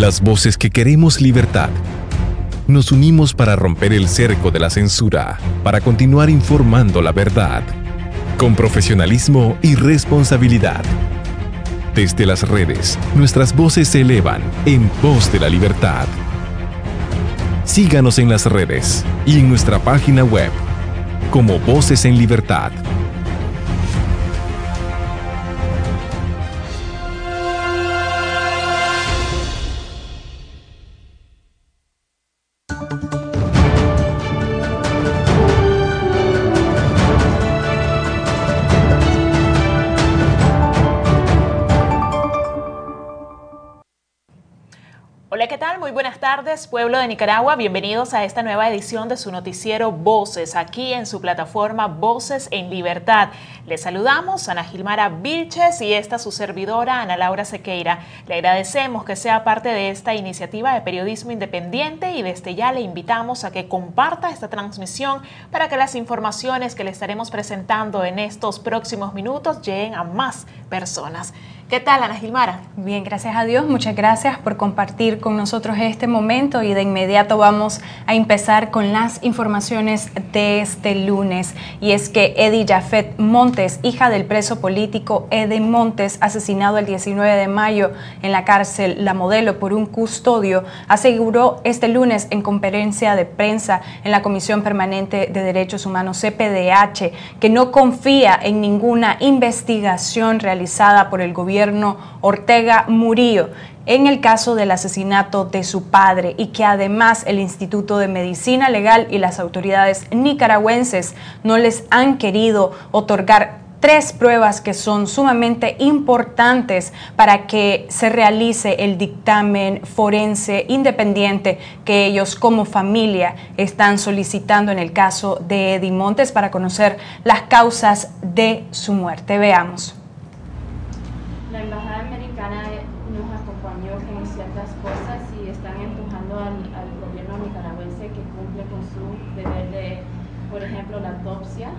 Las voces que queremos libertad. Nos unimos para romper el cerco de la censura, para continuar informando la verdad, con profesionalismo y responsabilidad. Desde las redes, nuestras voces se elevan en pos de la libertad. Síganos en las redes y en nuestra página web como Voces en Libertad. Hola, ¿qué tal? Muy buenas tardes, pueblo de Nicaragua. Bienvenidos a esta nueva edición de su noticiero Voces, aquí en su plataforma Voces en Libertad. Les saludamos Ana Gilmara Vilches y esta su servidora Ana Laura Sequeira. Le agradecemos que sea parte de esta iniciativa de periodismo independiente y desde ya le invitamos a que comparta esta transmisión para que las informaciones que le estaremos presentando en estos próximos minutos lleguen a más personas. ¿Qué tal, Ana Gilmara? Bien, gracias a Dios. Muchas gracias por compartir con nosotros este momento y de inmediato vamos a empezar con las informaciones de este lunes. Y es que Edy Jafet Montes, hija del preso político Edy Montes, asesinado el 19 de mayo en la cárcel La Modelo por un custodio, aseguró este lunes en conferencia de prensa en la Comisión Permanente de Derechos Humanos, CPDH, que no confía en ninguna investigación realizada por el gobierno Ortega Murillo en el caso del asesinato de su padre y que además el Instituto de Medicina Legal y las autoridades nicaragüenses no les han querido otorgar 3 pruebas que son sumamente importantes para que se realice el dictamen forense independiente que ellos como familia están solicitando en el caso de Edy Montes para conocer las causas de su muerte. Veamos. La embajada americana nos acompañó con ciertas cosas y están empujando al gobierno nicaragüense que cumple con su deber de, por ejemplo, la autopsia.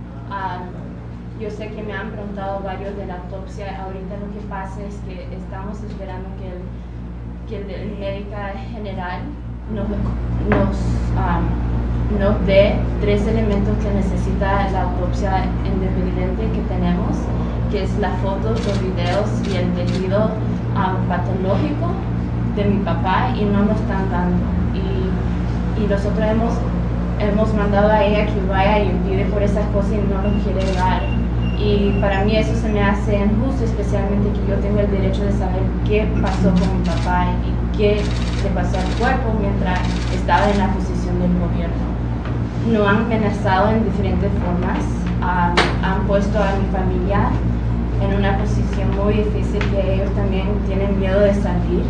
Yo sé que me han preguntado varios de la autopsia. Ahorita lo que pasa es que estamos esperando que el médico general nos dé 3 elementos que necesita la autopsia independiente que tenemos, que es las fotos, los videos y el tejido patológico de mi papá, y no nos están dando. Y nosotros hemos mandado a ella que vaya y pide por esas cosas y no nos quiere dar. Y para mí eso se me hace injusto, especialmente que yo tengo el derecho de saber qué pasó con mi papá y qué le pasó al cuerpo mientras estaba en la posición del gobierno. Nos han amenazado en diferentes formas, han puesto a mi familia en una posición muy difícil, que ellos también tienen miedo de salir.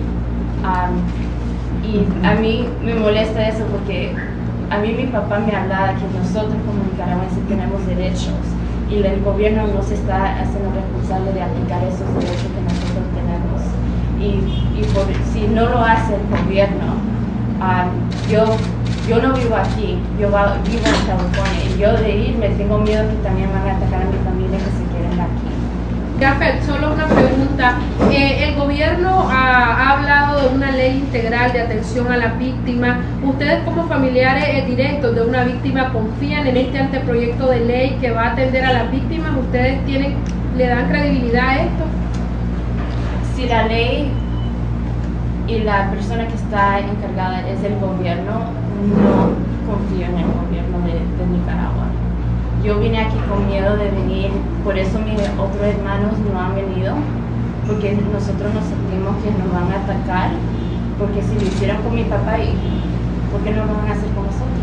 Y a mí me molesta eso porque a mí mi papá me hablaba que nosotros como nicaragüenses tenemos derechos y el gobierno no se está haciendo responsable de aplicar esos derechos que nosotros tenemos. Si no lo hace el gobierno, yo no vivo aquí, yo vivo en California, y yo de irme tengo miedo que también van a atacar a mi familia que se queden aquí. Jafet, solo una pregunta. El gobierno ha hablado de una ley integral de atención a la víctima. ¿Ustedes como familiares directos de una víctima confían en este anteproyecto de ley que va a atender a las víctimas? ¿Ustedes le dan credibilidad a esto? Si la ley y la persona que está encargada es el gobierno, no confío en el gobierno de Nicaragua. Yo vine aquí con miedo de venir, por eso mis otros hermanos no han venido, porque nosotros nos sentimos que nos van a atacar, porque si lo hicieron con mi papá, ¿por qué no lo van a hacer con nosotros?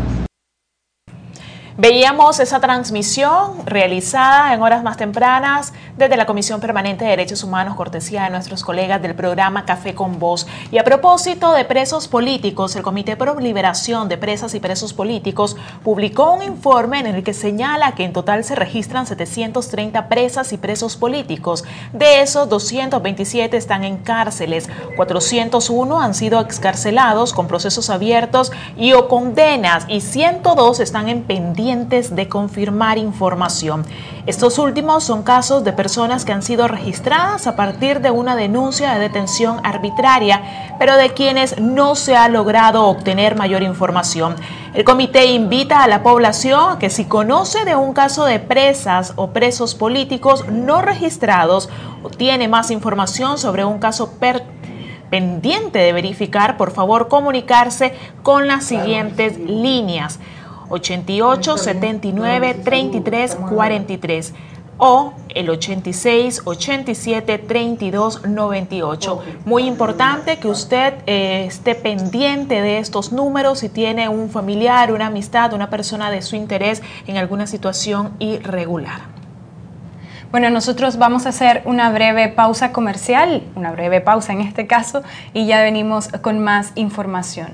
Veíamos esa transmisión realizada en horas más tempranas desde la Comisión Permanente de Derechos Humanos, cortesía de nuestros colegas del programa Café con Voz. Y a propósito de presos políticos, el Comité Pro Liberación de Presas y Presos Políticos publicó un informe en el que señala que en total se registran 730 presas y presos políticos. De esos, 227 están en cárceles, 401 han sido excarcelados con procesos abiertos y o condenas, y 102 están en pendiente pendientes de confirmar información. Estos últimos son casos de personas que han sido registradas a partir de una denuncia de detención arbitraria, pero de quienes no se ha logrado obtener mayor información. El comité invita a la población a que si conoce de un caso de presas o presos políticos no registrados o tiene más información sobre un caso pendiente de verificar, por favor comunicarse con las siguientes líneas: 88 79 33 43 o el 86 87 32 98. Muy importante que usted esté pendiente de estos números si tiene un familiar, una amistad, una persona de su interés en alguna situación irregular. Bueno, nosotros vamos a hacer una breve pausa comercial, una breve pausa en este caso, y ya venimos con más información.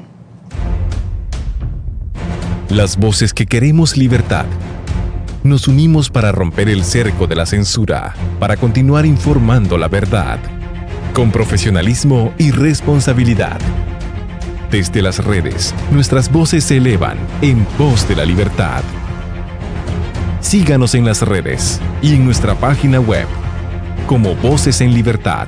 Las voces que queremos libertad. Nos unimos para romper el cerco de la censura, para continuar informando la verdad, con profesionalismo y responsabilidad. Desde las redes, nuestras voces se elevan en pos de la libertad. Síganos en las redes y en nuestra página web como Voces en Libertad.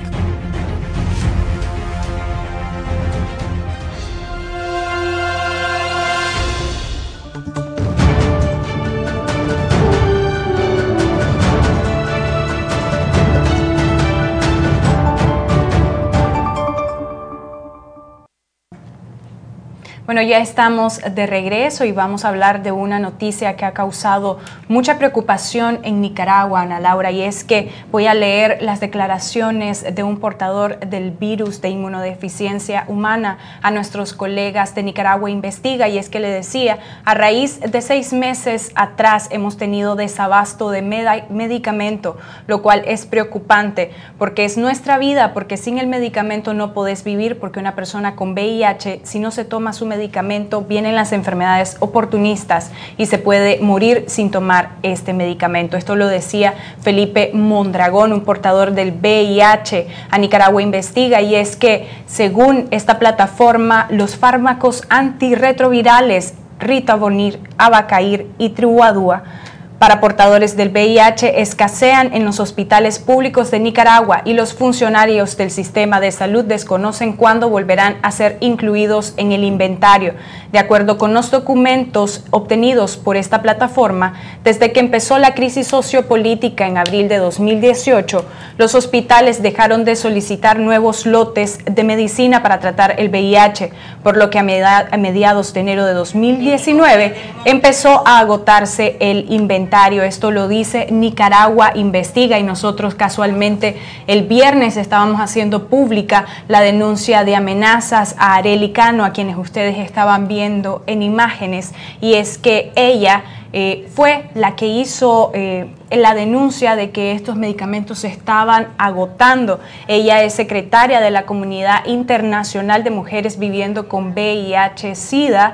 Bueno, ya estamos de regreso y vamos a hablar de una noticia que ha causado mucha preocupación en Nicaragua, Ana Laura, y es que voy a leer las declaraciones de un portador del virus de inmunodeficiencia humana a nuestros colegas de Nicaragua Investiga, y es que le decía: a raíz de 6 meses atrás hemos tenido desabasto de medicamento, lo cual es preocupante porque es nuestra vida, porque sin el medicamento no podés vivir, porque una persona con VIH, si no se toma su medicamento, vienen las enfermedades oportunistas y se puede morir sin tomar este medicamento. Esto lo decía Felipe Mondragón, un portador del VIH a Nicaragua Investiga, y es que según esta plataforma, los fármacos antirretrovirales Ritonavir, Abacair y Tribuadua para portadores del VIH escasean en los hospitales públicos de Nicaragua, y los funcionarios del sistema de salud desconocen cuándo volverán a ser incluidos en el inventario. De acuerdo con los documentos obtenidos por esta plataforma, desde que empezó la crisis sociopolítica en abril de 2018, los hospitales dejaron de solicitar nuevos lotes de medicina para tratar el VIH, por lo que a mediados de enero de 2019 empezó a agotarse el inventario. Esto lo dice Nicaragua Investiga, y nosotros casualmente el viernes estábamos haciendo pública la denuncia de amenazas a Arely Cano, a quienes ustedes estaban viendo en imágenes, y es que ella fue la que hizo la denuncia de que estos medicamentos se estaban agotando. Ella es secretaria de la Comunidad Internacional de Mujeres Viviendo con VIH-Sida,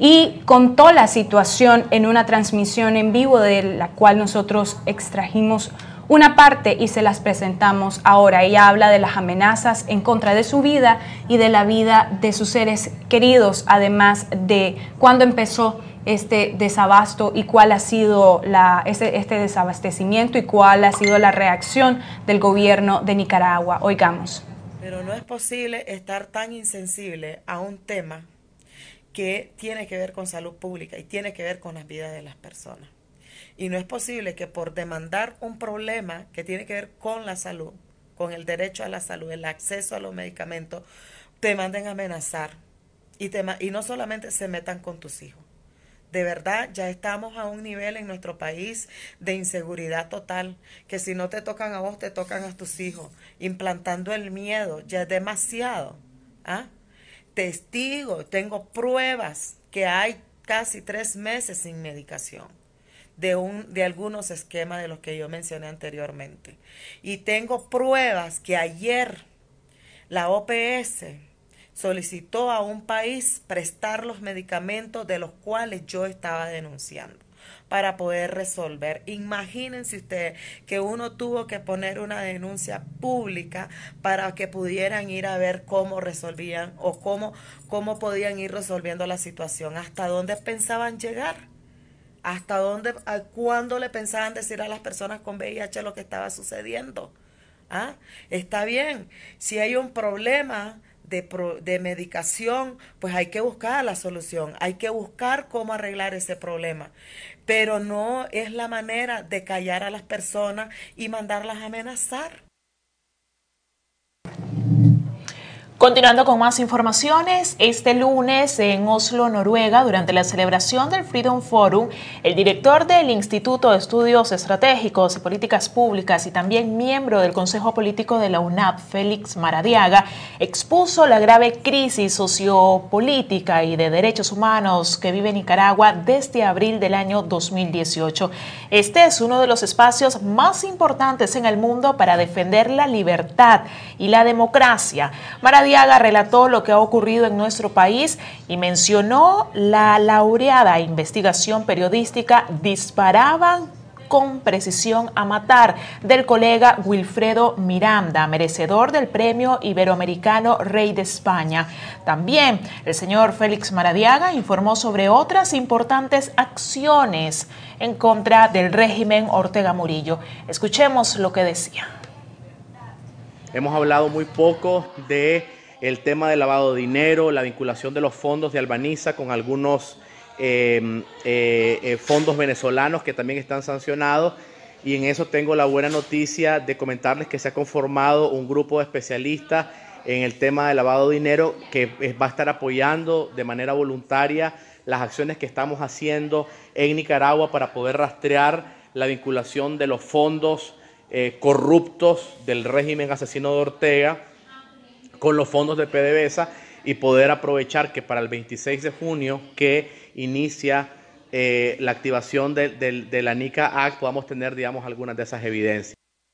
y contó la situación en una transmisión en vivo de la cual nosotros extrajimos una parte y se las presentamos ahora. Ella habla de las amenazas en contra de su vida y de la vida de sus seres queridos, además de cuándo empezó este desabasto y cuál ha sido este desabastecimiento y cuál ha sido la reacción del gobierno de Nicaragua. Oigamos. Pero no es posible estar tan insensible a un tema que tiene que ver con salud pública y tiene que ver con las vidas de las personas. Y no es posible que por demandar un problema que tiene que ver con la salud, con el derecho a la salud, el acceso a los medicamentos, te manden a amenazar y no solamente se metan con tus hijos. De verdad, ya estamos a un nivel en nuestro país de inseguridad total, que si no te tocan a vos, te tocan a tus hijos, implantando el miedo. Ya es demasiado. Testigo, tengo pruebas que hay casi 3 meses sin medicación de algunos esquemas de los que yo mencioné anteriormente. Y tengo pruebas que ayer la OPS solicitó a un país prestar los medicamentos de los cuales yo estaba denunciando para poder resolver. Imagínense ustedes que uno tuvo que poner una denuncia pública para que pudieran ir a ver cómo resolvían o cómo podían ir resolviendo la situación. ¿Hasta dónde pensaban llegar? ¿Hasta dónde, a cuándo le pensaban decir a las personas con VIH lo que estaba sucediendo? ¿Ah? Está bien, si hay un problema de medicación, pues hay que buscar la solución, hay que buscar cómo arreglar ese problema, pero no es la manera de callar a las personas y mandarlas a amenazar. Continuando con más informaciones, este lunes en Oslo, Noruega, durante la celebración del Freedom Forum, el director del Instituto de Estudios Estratégicos y Políticas Públicas y también miembro del Consejo Político de la UNAP, Félix Maradiaga, expuso la grave crisis sociopolítica y de derechos humanos que vive Nicaragua desde abril del año 2018. Este es uno de los espacios más importantes en el mundo para defender la libertad y la democracia. Maradiaga relató lo que ha ocurrido en nuestro país y mencionó la laureada investigación periodística Disparaban con precisión a matar del colega Wilfredo Miranda, merecedor del Premio Iberoamericano Rey de España. También el señor Félix Maradiaga informó sobre otras importantes acciones en contra del régimen Ortega Murillo. Escuchemos lo que decía. Hemos hablado muy poco de el tema del lavado de dinero, la vinculación de los fondos de Albaniza con algunos fondos venezolanos que también están sancionados, y en eso tengo la buena noticia de comentarles que se ha conformado un grupo de especialistas en el tema del lavado de dinero que va a estar apoyando de manera voluntaria las acciones que estamos haciendo en Nicaragua para poder rastrear la vinculación de los fondos corruptos del régimen asesino de Ortega con los fondos de PDVSA y poder aprovechar que para el 26 de junio que inicia la activación de la NICA Act podamos tener, digamos, algunas de esas evidencias.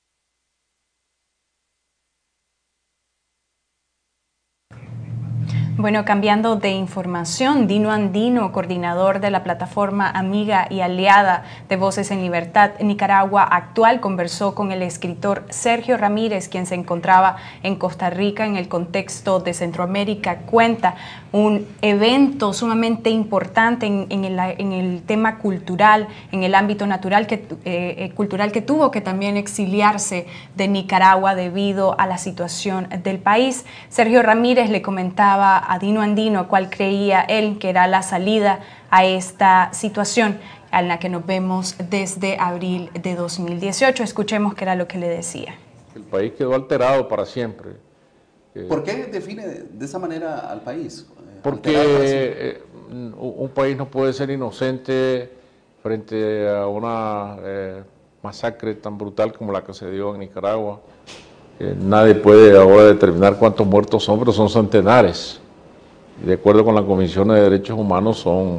Bueno, cambiando de información, Dino Andino, coordinador de la plataforma amiga y aliada de Voces en Libertad Nicaragua Actual, conversó con el escritor Sergio Ramírez, quien se encontraba en Costa Rica en el contexto de Centroamérica. Cuenta un evento sumamente importante en el tema cultural, en el ámbito natural cultural que tuvo que también exiliarse de Nicaragua debido a la situación del país. Sergio Ramírez le comentaba a Dino Andino cuál creía él que era la salida a esta situación en la que nos vemos desde abril de 2018. Escuchemos qué era lo que le decía. El país quedó alterado para siempre. ¿Por qué define de esa manera al país? Porque un país no puede ser inocente frente a una masacre tan brutal como la que se dio en Nicaragua. Nadie puede ahora determinar cuántos muertos son, pero son centenares. De acuerdo con la Comisión de Derechos Humanos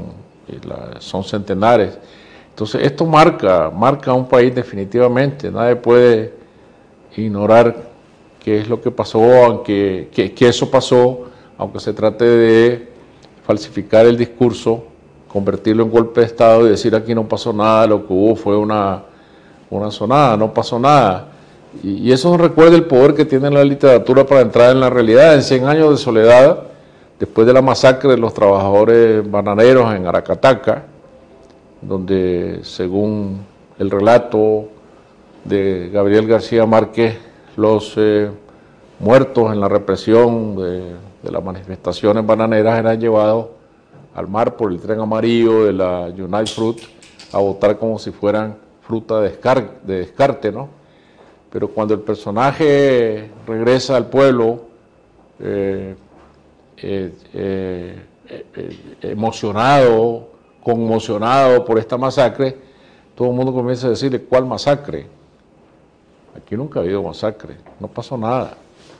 son centenares. Entonces esto marca a un país definitivamente. Nadie puede ignorar qué es lo que pasó, aunque que eso pasó, aunque se trate de falsificar el discurso, convertirlo en golpe de Estado y decir aquí no pasó nada, lo que hubo fue una sonada, no pasó nada. Y eso nos recuerda el poder que tiene la literatura para entrar en la realidad. En 100 años de soledad, después de la masacre de los trabajadores bananeros en Aracataca, donde según el relato de Gabriel García Márquez, los muertos en la represión de las manifestaciones bananeras eran llevados al mar por el tren amarillo de la United Fruit a botar como si fueran fruta de descarte, ¿no? Pero cuando el personaje regresa al pueblo emocionado, conmocionado por esta masacre, todo el mundo comienza a decirle, ¿cuál masacre? Aquí nunca ha habido masacre, no pasó nada.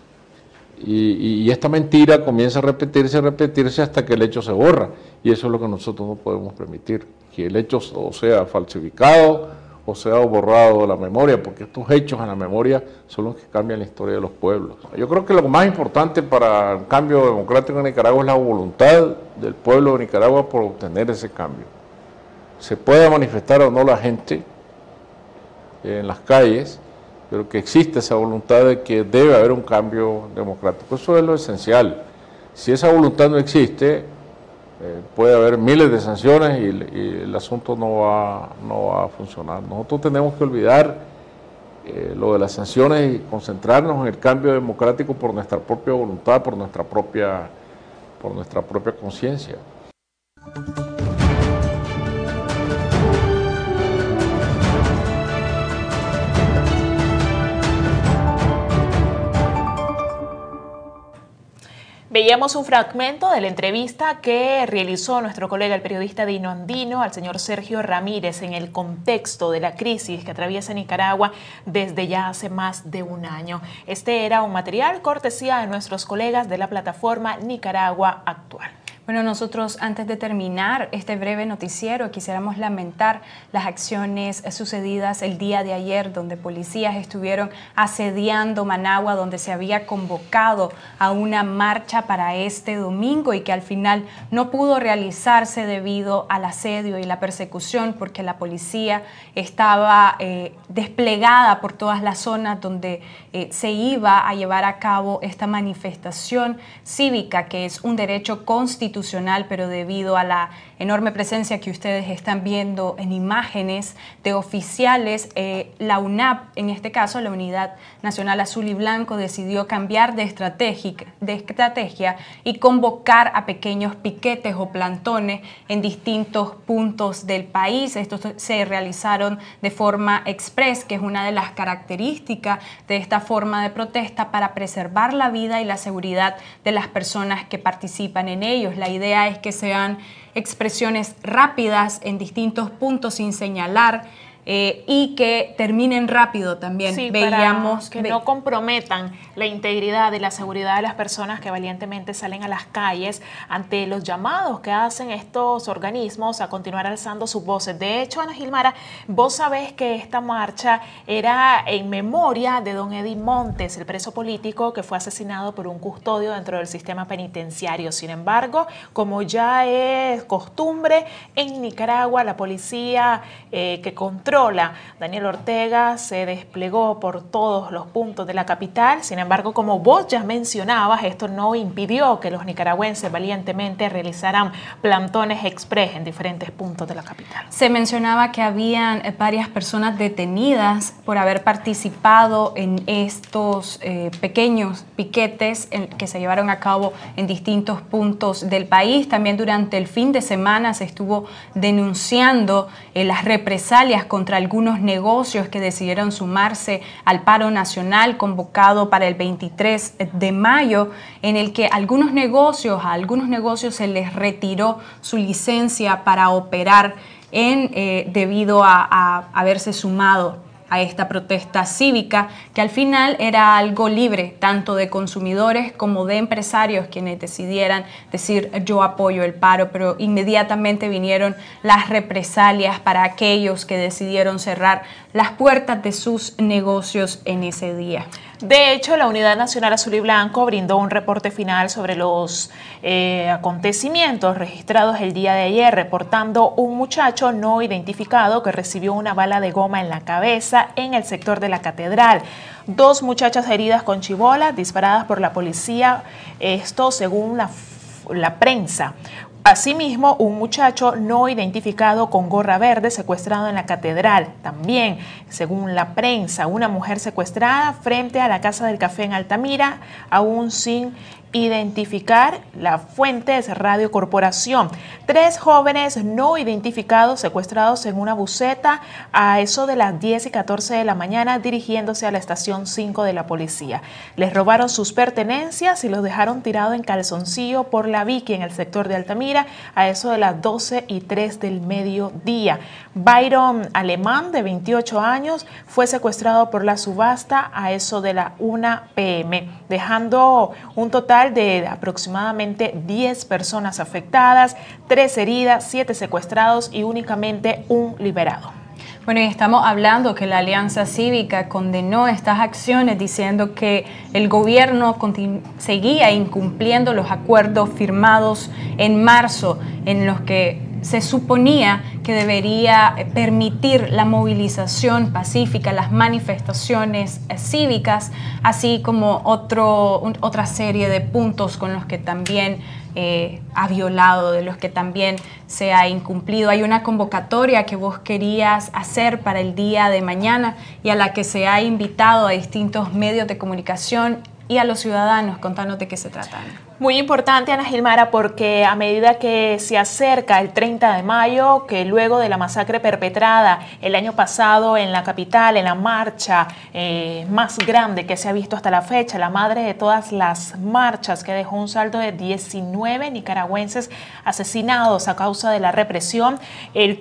Y esta mentira comienza a repetirse hasta que el hecho se borra. Y eso es lo que nosotros no podemos permitir, que el hecho o sea falsificado o sea borrado de la memoria, porque estos hechos en la memoria son los que cambian la historia de los pueblos. Yo creo que lo más importante para un cambio democrático en Nicaragua es la voluntad del pueblo de Nicaragua por obtener ese cambio. Se puede manifestar o no la gente en las calles, pero que existe esa voluntad de que debe haber un cambio democrático. Eso es lo esencial. Si esa voluntad no existe, puede haber miles de sanciones y el asunto no va a funcionar. Nosotros tenemos que olvidar lo de las sanciones y concentrarnos en el cambio democrático por nuestra propia voluntad, por nuestra propia conciencia. Veíamos un fragmento de la entrevista que realizó nuestro colega, el periodista Dino Andino, al señor Sergio Ramírez en el contexto de la crisis que atraviesa Nicaragua desde ya hace más de un año. Este era un material cortesía de nuestros colegas de la plataforma Nicaragua Actual. Bueno, nosotros antes de terminar este breve noticiero quisiéramos lamentar las acciones sucedidas el día de ayer, donde policías estuvieron asediando Managua, donde se había convocado a una marcha para este domingo y que al final no pudo realizarse debido al asedio y la persecución, porque la policía estaba desplegada por todas las zonas donde se iba a llevar a cabo esta manifestación cívica, que es un derecho constitucional, pero debido a la enorme presencia que ustedes están viendo en imágenes de oficiales, la UNAP, en este caso la Unidad Nacional Azul y Blanco, decidió cambiar de estrategia y convocar a pequeños piquetes o plantones en distintos puntos del país. Estos se realizaron de forma express, que es una de las características de esta forma de protesta, para preservar la vida y la seguridad de las personas que participan en ellos. La idea es que sean expresiones rápidas en distintos puntos sin señalar y que terminen rápido también. Sí, veíamos para que no comprometan la integridad y la seguridad de las personas que valientemente salen a las calles ante los llamados que hacen estos organismos a continuar alzando sus voces. De hecho, Ana Gilmara, vos sabés que esta marcha era en memoria de don Eddie Montes, el preso político que fue asesinado por un custodio dentro del sistema penitenciario. Sin embargo, como ya es costumbre en Nicaragua, la policía que controla Daniel Ortega se desplegó por todos los puntos de la capital. Sin embargo, como vos ya mencionabas, esto no impidió que los nicaragüenses valientemente realizaran plantones express en diferentes puntos de la capital. Se mencionaba que habían varias personas detenidas por haber participado en estos pequeños piquetes que se llevaron a cabo en distintos puntos del país. También durante el fin de semana se estuvo denunciando las represalias contra algunos negocios que decidieron sumarse al paro nacional convocado para el 23 de mayo, en el que a algunos negocios se les retiró su licencia para operar debido a haberse sumado a esta protesta cívica, que al final era algo libre, tanto de consumidores como de empresarios, quienes decidieran decir yo apoyo el paro, pero inmediatamente vinieron las represalias para aquellos que decidieron cerrar las puertas de sus negocios en ese día. De hecho, la Unidad Nacional Azul y Blanco brindó un reporte final sobre los acontecimientos registrados el día de ayer, reportando un muchacho no identificado que recibió una bala de goma en la cabeza en el sector de la Catedral. 2 muchachas heridas con chibolas disparadas por la policía, esto según la prensa. Asimismo, un muchacho no identificado con gorra verde secuestrado en la Catedral. También, según la prensa, una mujer secuestrada frente a la Casa del Café en Altamira, aún sin identificar. La fuente es Radio Corporación. 3 jóvenes no identificados secuestrados en una buseta a eso de las 10 y 14 de la mañana dirigiéndose a la estación 5 de la policía. Les robaron sus pertenencias y los dejaron tirados en calzoncillo por la Vicky en el sector de Altamira a eso de las 12 y 3 del mediodía. Byron Alemán, de 28 años, fue secuestrado por la subasta a eso de la 1 p.m., dejando un total de aproximadamente 10 personas afectadas, 3 heridas, 7 secuestrados y únicamente un liberado. Bueno, y estamos hablando que la Alianza Cívica condenó estas acciones diciendo que el gobierno seguía incumpliendo los acuerdos firmados en marzo, en los que se suponía que debería permitir la movilización pacífica, las manifestaciones cívicas, así como otra serie de puntos con los que también ha violado, de los que también se ha incumplido. Hay una convocatoria que vos querías hacer para el día de mañana y a la que se ha invitado a distintos medios de comunicación y a los ciudadanos. Contanos de qué se trata, Ana. Muy importante, Ana Gilmara, porque a medida que se acerca el 30 de mayo, que luego de la masacre perpetrada el año pasado en la capital, en la marcha más grande que se ha visto hasta la fecha, la madre de todas las marchas, que dejó un saldo de 19 nicaragüenses asesinados a causa de la represión, el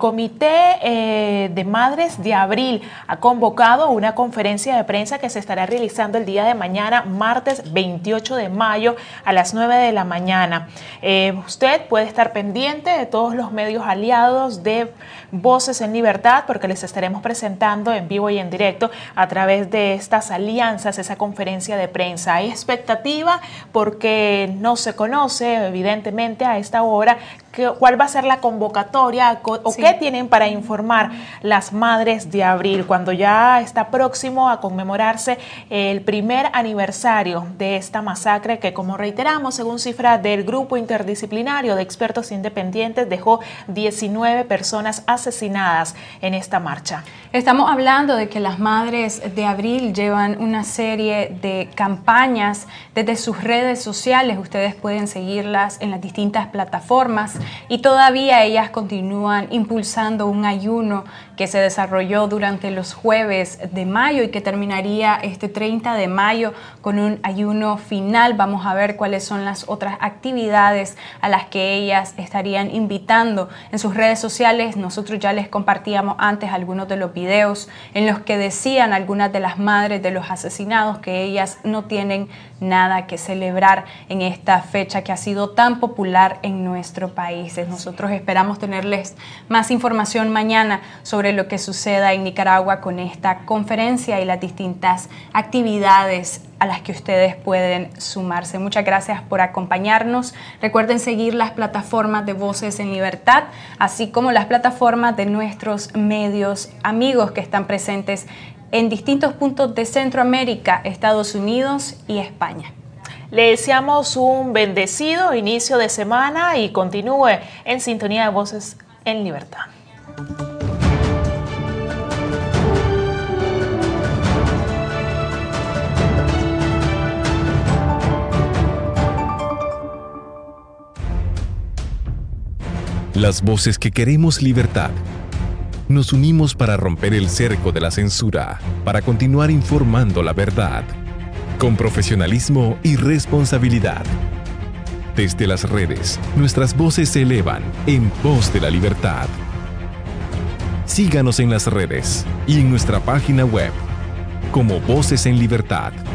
Comité de Madres de Abril ha convocado una conferencia de prensa que se estará realizando el día de mañana, martes 28 de mayo, a las 9 de la mañana. Usted puede estar pendiente de todos los medios aliados de Voces en Libertad, porque les estaremos presentando en vivo y en directo a través de estas alianzas, esa conferencia de prensa. Hay expectativa porque no se conoce evidentemente a esta hora cuál va a ser la convocatoria o qué tienen para informar las Madres de Abril, cuando ya está próximo a conmemorarse el primer aniversario de esta masacre que, como reiteramos, según cifras del Grupo Interdisciplinario de Expertos Independientes, dejó 19 personas asesinadas en esta marcha. Estamos hablando de que las Madres de Abril llevan una serie de campañas desde sus redes sociales. Ustedes pueden seguirlas en las distintas plataformas y todavía ellas continúan impulsando un ayuno que se desarrolló durante los jueves de mayo y que terminaría este 30 de mayo con un ayuno final. Vamos a ver cuáles son las otras actividades a las que ellas estarían invitando en sus redes sociales. Nosotros ya les compartíamos antes algunos de los videos en los que decían algunas de las madres de los asesinados que ellas no tienen nada que celebrar en esta fecha que ha sido tan popular en nuestro país. Nosotros esperamos tenerles más información mañana sobre lo que suceda en Nicaragua con esta conferencia y las distintas actividades a las que ustedes pueden sumarse. Muchas gracias por acompañarnos. Recuerden seguir las plataformas de Voces en Libertad, así como las plataformas de nuestros medios amigos que están presentes en distintos puntos de Centroamérica, Estados Unidos y España. Le deseamos un bendecido inicio de semana y continúe en sintonía de Voces en Libertad. Las voces que queremos libertad. Nos unimos para romper el cerco de la censura, para continuar informando la verdad, con profesionalismo y responsabilidad. Desde las redes, nuestras voces se elevan en pos de la libertad. Síganos en las redes y en nuestra página web como Voces en Libertad.